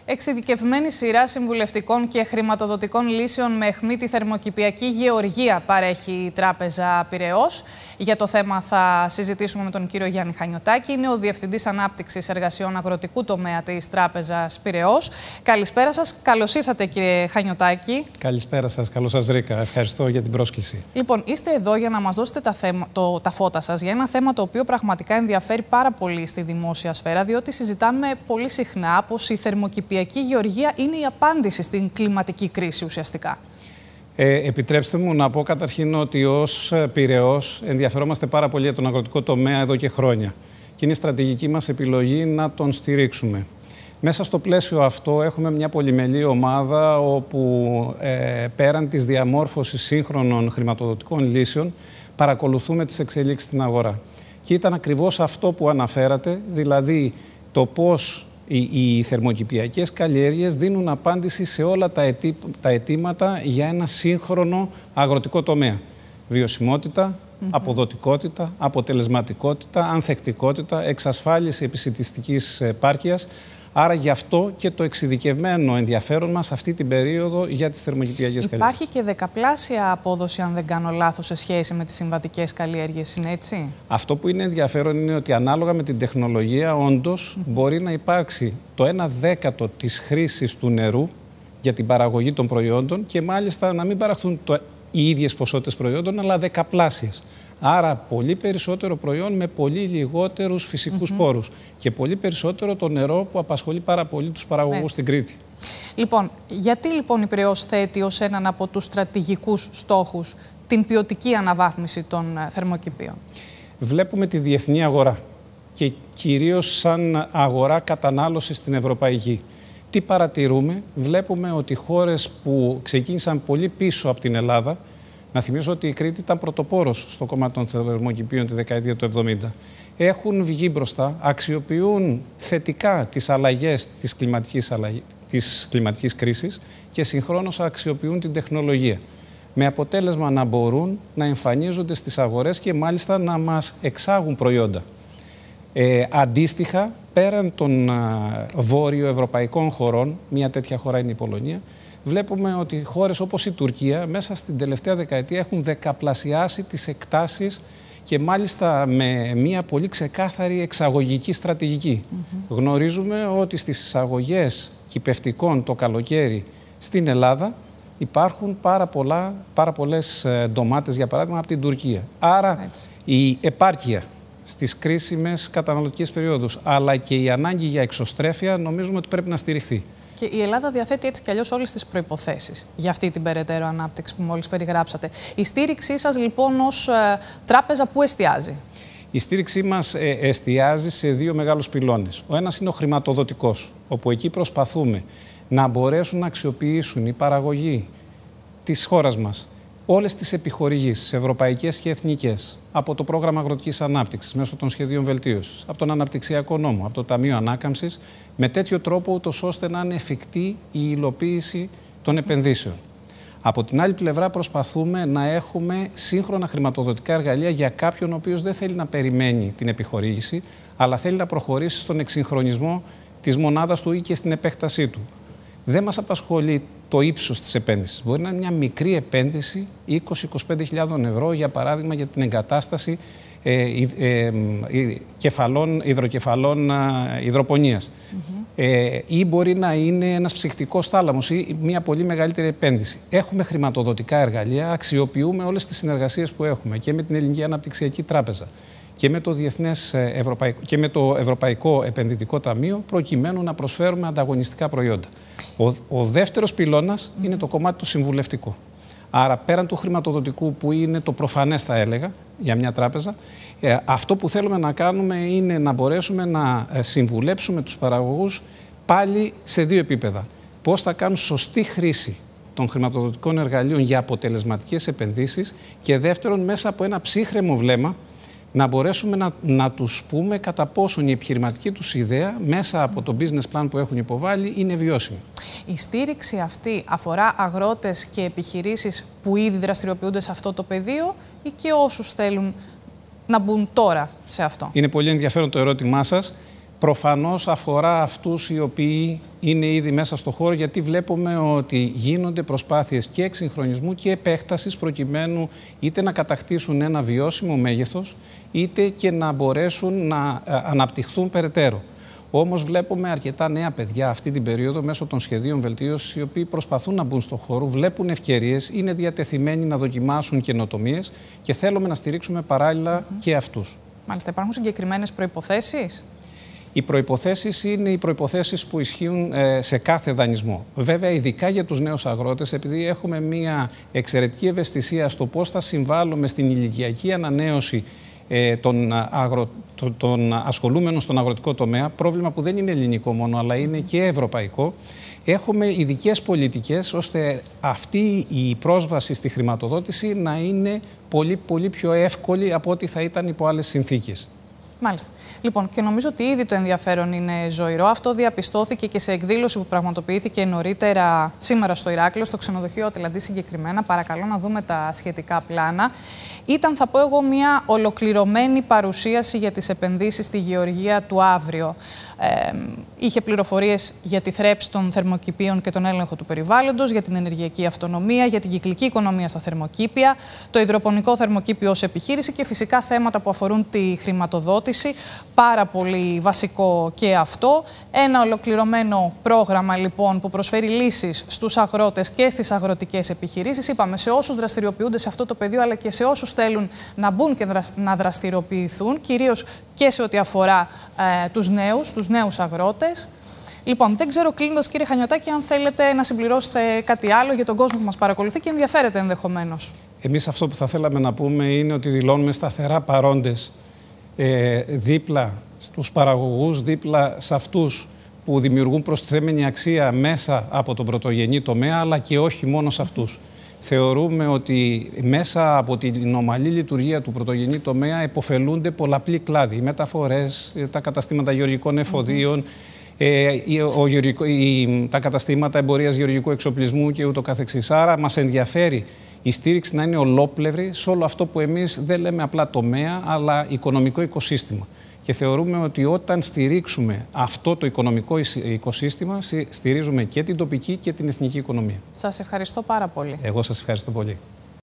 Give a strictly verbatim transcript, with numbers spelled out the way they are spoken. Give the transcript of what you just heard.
Εξειδικευμένη σειρά συμβουλευτικών και χρηματοδοτικών λύσεων με αιχμή τη θερμοκηπιακή γεωργία παρέχει η Τράπεζα Πειραιώς. Για το θέμα θα συζητήσουμε με τον κύριο Γιάννη Χανιωτάκη. Είναι ο Διευθυντής Ανάπτυξης Εργασιών Αγροτικού Τομέα της Τράπεζας Πειραιώς. Καλησπέρα σας. Καλώς ήρθατε, κύριε Χανιωτάκη. Καλησπέρα σας. Καλώς σας βρήκα. Ευχαριστώ για την πρόσκληση. Λοιπόν, είστε εδώ για να μας δώσετε τα, θέμα, το, τα φώτα σας για ένα θέμα το οποίο πραγματικά ενδιαφέρει πάρα πολύ στη δημόσια σφαίρα, διότι συζητάμε πολύ συχνά πως η θερμοκηπιακή γεωργία είναι η απάντηση στην κλιματική κρίση ουσιαστικά. Ε, επιτρέψτε μου να πω καταρχήν ότι ως Πειραιώς ενδιαφερόμαστε πάρα πολύ για τον αγροτικό τομέα εδώ και χρόνια. Και είναι η στρατηγική μας επιλογή να τον στηρίξουμε. Μέσα στο πλαίσιο αυτό έχουμε μια πολυμελή ομάδα όπου ε, πέραν της διαμόρφωσης σύγχρονων χρηματοδοτικών λύσεων παρακολουθούμε τις εξελίξεις στην αγορά. Και ήταν ακριβώς αυτό που αναφέρατε, δηλαδή το πώς οι, οι θερμοκηπιακές καλλιέργειες δίνουν απάντηση σε όλα τα, αιτή, τα αιτήματα για ένα σύγχρονο αγροτικό τομέα. Βιωσιμότητα, mm-hmm. αποδοτικότητα, αποτελεσματικότητα, ανθεκτικότητα, εξασφάλιση επισιτιστικής επάρκειας. Άρα γι' αυτό και το εξειδικευμένο ενδιαφέρον μας αυτή την περίοδο για τις θερμοκηπιακές καλλιέργειες. Υπάρχει και δεκαπλάσια απόδοση, αν δεν κάνω λάθος, σε σχέση με τις συμβατικές καλλιέργειες, είναι έτσι? Αυτό που είναι ενδιαφέρον είναι ότι ανάλογα με την τεχνολογία, όντως, mm-hmm. μπορεί να υπάρξει το ένα δέκατο της χρήσης του νερού για την παραγωγή των προϊόντων και μάλιστα να μην παραχθούν το, οι ίδιες ποσότητες προϊόντων, αλλά δεκαπλάσιες. Άρα πολύ περισσότερο προϊόν με πολύ λιγότερους φυσικούς mm-hmm. πόρους και πολύ περισσότερο το νερό που απασχολεί πάρα πολύ τους παραγωγούς Έτσι. στην Κρήτη. Λοιπόν, γιατί λοιπόν η Πειραιώς θέτει ως έναν από τους στρατηγικούς στόχους την ποιοτική αναβάθμιση των θερμοκηπίων? Βλέπουμε τη διεθνή αγορά και κυρίως σαν αγορά κατανάλωσης στην ευρωπαϊκή. Τι παρατηρούμε? Βλέπουμε ότι χώρες που ξεκίνησαν πολύ πίσω από την Ελλάδα, να θυμίσω ότι η Κρήτη ήταν πρωτοπόρος στο κομμάτι των θερμοκηπίων τη δεκαετία του εβδομήντα. Έχουν βγει μπροστά, αξιοποιούν θετικά τις αλλαγές της κλιματικής, αλλαγής, της κλιματικής κρίσης και συγχρόνως αξιοποιούν την τεχνολογία. Με αποτέλεσμα να μπορούν να εμφανίζονται στις αγορές και μάλιστα να μας εξάγουν προϊόντα. Ε, αντίστοιχα, πέραν των α, βόρειο-ευρωπαϊκών χωρών, μια τέτοια χώρα είναι η Πολωνία, βλέπουμε ότι χώρες όπως η Τουρκία μέσα στην τελευταία δεκαετία έχουν δεκαπλασιάσει τις εκτάσεις και μάλιστα με μια πολύ ξεκάθαρη εξαγωγική στρατηγική. Mm-hmm. Γνωρίζουμε ότι στις εισαγωγές κυπευτικών το καλοκαίρι στην Ελλάδα υπάρχουν πάρα, πολλά, πάρα πολλές ντομάτες, για παράδειγμα, από την Τουρκία. Άρα Έτσι. η επάρκεια στις κρίσιμες καταναλωτικές περιόδους, αλλά και η ανάγκη για εξωστρέφεια νομίζουμε ότι πρέπει να στηριχθεί. Και η Ελλάδα διαθέτει έτσι κι αλλιώς όλες τις προϋποθέσεις για αυτή την περαιτέρω ανάπτυξη που μόλις περιγράψατε. Η στήριξή σας λοιπόν ως ε, τράπεζα πού εστιάζει? Η στήριξή μας ε, εστιάζει σε δύο μεγάλους πυλώνες. Ο ένας είναι ο χρηματοδοτικός, όπου εκεί προσπαθούμε να μπορέσουν να αξιοποιήσουν η παραγωγή της χώρας μας όλες τις επιχορηγήσεις, ευρωπαϊκές και εθνικές, από το πρόγραμμα αγροτικής ανάπτυξης, μέσω των σχεδίων βελτίωσης, από τον αναπτυξιακό νόμο, από το Ταμείο Ανάκαμψης, με τέτοιο τρόπο ούτως ώστε να είναι εφικτή η υλοποίηση των επενδύσεων. Από την άλλη πλευρά προσπαθούμε να έχουμε σύγχρονα χρηματοδοτικά εργαλεία για κάποιον ο οποίος δεν θέλει να περιμένει την επιχορήγηση, αλλά θέλει να προχωρήσει στον εξυγχρονισμό της μονάδας του ή και στην επέκτασή του. Δεν μας απασχολεί το ύψος της επένδυσης. Μπορεί να είναι μια μικρή επένδυση είκοσι με είκοσι πέντε χιλιάδες ευρώ, για παράδειγμα, για την εγκατάσταση ε, ε, ε, κεφαλών, υδροκεφαλών ε, υδροπονίας. Mm-hmm. ε, ή μπορεί να είναι ένας ψυχτικός θάλαμος ή μια πολύ μεγαλύτερη επένδυση. Έχουμε χρηματοδοτικά εργαλεία, αξιοποιούμε όλες τις συνεργασίες που έχουμε και με την Ελληνική Αναπτυξιακή Τράπεζα και με το Διεθνές Ευρωπαϊκό, και με το Ευρωπαϊκό Επενδυτικό Ταμείο, προκειμένου να προσφέρουμε ανταγωνιστικά προϊόντα. Ο, ο δεύτερος πυλώνας mm-hmm. είναι το κομμάτι του συμβουλευτικού. Άρα, πέραν του χρηματοδοτικού, που είναι το προφανές, θα έλεγα, για μια τράπεζα, ε, αυτό που θέλουμε να κάνουμε είναι να μπορέσουμε να συμβουλέψουμε τους παραγωγούς πάλι σε δύο επίπεδα. Πώς θα κάνουν σωστή χρήση των χρηματοδοτικών εργαλείων για αποτελεσματικές επενδύσεις και δεύτερον, μέσα από ένα ψύχρεμο βλέμμα, να μπορέσουμε να, να τους πούμε κατά πόσον η επιχειρηματική τους ιδέα μέσα από το business plan που έχουν υποβάλει είναι βιώσιμη. Η στήριξη αυτή αφορά αγρότες και επιχειρήσεις που ήδη δραστηριοποιούνται σε αυτό το πεδίο ή και όσους θέλουν να μπουν τώρα σε αυτό? Είναι πολύ ενδιαφέρον το ερώτημά σας. προφανώς αφορά αυτούς οι οποίοι είναι ήδη μέσα στο χώρο, γιατί βλέπουμε ότι γίνονται προσπάθειες και εξυγχρονισμού και επέκτασης προκειμένου είτε να κατακτήσουν ένα βιώσιμο μέγεθος, είτε και να μπορέσουν να αναπτυχθούν περαιτέρω. Όμως βλέπουμε αρκετά νέα παιδιά αυτή την περίοδο μέσω των σχεδίων βελτίωσης, οι οποίοι προσπαθούν να μπουν στον χώρο, βλέπουν ευκαιρίες, είναι διατεθειμένοι να δοκιμάσουν καινοτομίες και θέλουμε να στηρίξουμε παράλληλα mm-hmm. και αυτούς. Μάλιστα, υπάρχουν συγκεκριμένες προϋποθέσεις? Οι προϋποθέσεις είναι οι προϋποθέσεις που ισχύουν ε, σε κάθε δανεισμό. Βέβαια, ειδικά για τους νέους αγρότες, επειδή έχουμε μια εξαιρετική ευαισθησία στο πώς θα συμβάλλουμε στην ηλικιακή ανανέωση ε, των, αγρο, των, των ασχολούμενων στον αγροτικό τομέα, πρόβλημα που δεν είναι ελληνικό μόνο, αλλά είναι και ευρωπαϊκό, έχουμε ειδικές πολιτικές ώστε αυτή η πρόσβαση στη χρηματοδότηση να είναι πολύ, πολύ πιο εύκολη από ό,τι θα ήταν υπό άλλες συνθήκες. Μάλιστα. Λοιπόν, και νομίζω ότι ήδη το ενδιαφέρον είναι ζωηρό. Αυτό διαπιστώθηκε και σε εκδήλωση που πραγματοποιήθηκε νωρίτερα σήμερα στο Ηράκλειο, στο ξενοδοχείο Ατλαντή συγκεκριμένα. Παρακαλώ να δούμε τα σχετικά πλάνα. Ήταν, θα πω εγώ, μια ολοκληρωμένη παρουσίαση για τις επενδύσεις στη γεωργία του αύριο. Ε, είχε πληροφορίες για τη θρέψη των θερμοκηπίων και τον έλεγχο του περιβάλλοντος, για την ενεργειακή αυτονομία, για την κυκλική οικονομία στα θερμοκήπια, το υδροπονικό θερμοκήπιο ως επιχείρηση και φυσικά θέματα που αφορούν τη χρηματοδότηση. Πάρα πολύ βασικό και αυτό. Ένα ολοκληρωμένο πρόγραμμα λοιπόν που προσφέρει λύσεις στους αγρότες και στις αγροτικές επιχειρήσεις. Είπαμε σε όσους δραστηριοποιούνται σε αυτό το πεδίο, αλλά και σε όσους θέλουν να μπουν και να δραστηριοποιηθούν, κυρίως και σε ό,τι αφορά ε, τους νέους, τους νέους αγρότες. Λοιπόν, δεν ξέρω, κλείνοντας, κύριε Χανιωτάκη, αν θέλετε να συμπληρώσετε κάτι άλλο για τον κόσμο που μας παρακολουθεί και ενδιαφέρεται ενδεχομένως. Εμείς αυτό που θα θέλαμε να πούμε είναι ότι δηλώνουμε σταθερά παρόντες ε, δίπλα στους παραγωγούς, δίπλα σε αυτούς που δημιουργούν προστιθέμενη αξία μέσα από τον πρωτογενή τομέα, αλλά και όχι μόνο σε αυτούς. Θεωρούμε ότι μέσα από την ομαλή λειτουργία του πρωτογενή τομέα επωφελούνται πολλαπλοί κλάδοι. Οι μεταφορές, τα καταστήματα γεωργικών εφοδίων, mm-hmm. ε, ο, ο, η, τα καταστήματα εμπορίας γεωργικού εξοπλισμού και ούτω καθεξής. Άρα μας ενδιαφέρει η στήριξη να είναι ολόπλευρη σε όλο αυτό που εμείς δεν λέμε απλά τομέα, αλλά οικονομικό οικοσύστημα. Και θεωρούμε ότι όταν στηρίξουμε αυτό το οικονομικό οικοσύστημα, στηρίζουμε και την τοπική και την εθνική οικονομία. Σας ευχαριστώ πάρα πολύ. Εγώ σας ευχαριστώ πολύ.